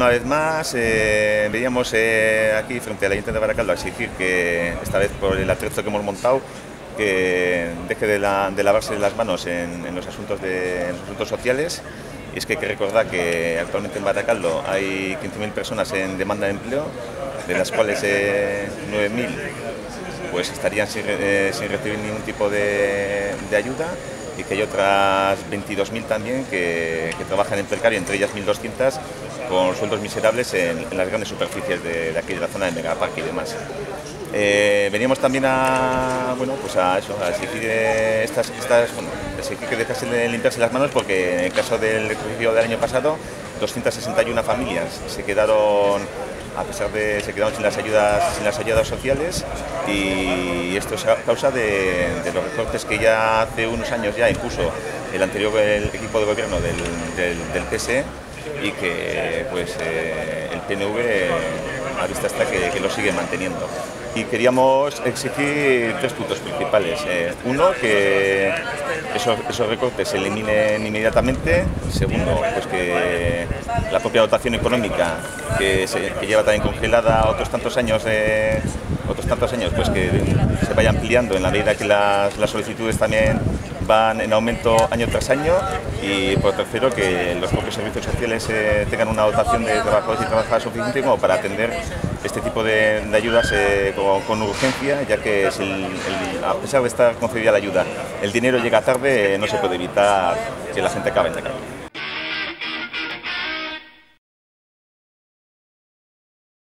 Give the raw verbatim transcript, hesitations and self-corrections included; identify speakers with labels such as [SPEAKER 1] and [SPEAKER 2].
[SPEAKER 1] una vez más, eh, veníamos eh, aquí frente al Ayuntamiento de Baracaldo a exigir que, esta vez por el atrezo que hemos montado, que deje de, la, de lavarse las manos en, en, los asuntos de, en los asuntos sociales. Y es que hay que recordar que actualmente en Baracaldo hay quince mil personas en demanda de empleo, de las cuales eh, nueve mil pues estarían sin, eh, sin recibir ningún tipo de, de ayuda, y que hay otras veintidós mil también que, que trabajan en precario, entre ellas mil doscientas con sueldos miserables en, en las grandes superficies de, de aquí de la zona de Megapark y demás. Eh, veníamos también a, bueno, pues a, eso, a exigir, eh, estas, estas, bueno, exigir que dejase de limpiarse las manos, porque en el caso del ejercicio del año pasado doscientas sesenta y una familias se quedaron a pesar de se quedaron sin las ayudas sin las ayudas sociales, y esto es a causa de, de los recortes que ya hace unos años ya impuso el anterior el equipo de gobierno del, del, del P S E, y que pues eh, el P N V a vista está que, que lo sigue manteniendo. Y queríamos exigir tres puntos principales. Eh, uno, que esos, esos recortes se eliminen inmediatamente. Segundo, pues que la propia dotación económica, que, se, que lleva también congelada otros tantos años, eh, otros tantos años, pues que se vaya ampliando en la medida que las, las solicitudes también van en aumento año tras año. Y por tercero, que los propios servicios sociales eh, tengan una dotación de trabajadores y trabajadoras suficiente como para atender este tipo de, de ayudas eh, con, con urgencia, ya que si el, el, a pesar de estar concedida la ayuda, el dinero llega tarde, eh, no se puede evitar que la gente acabe en la calle.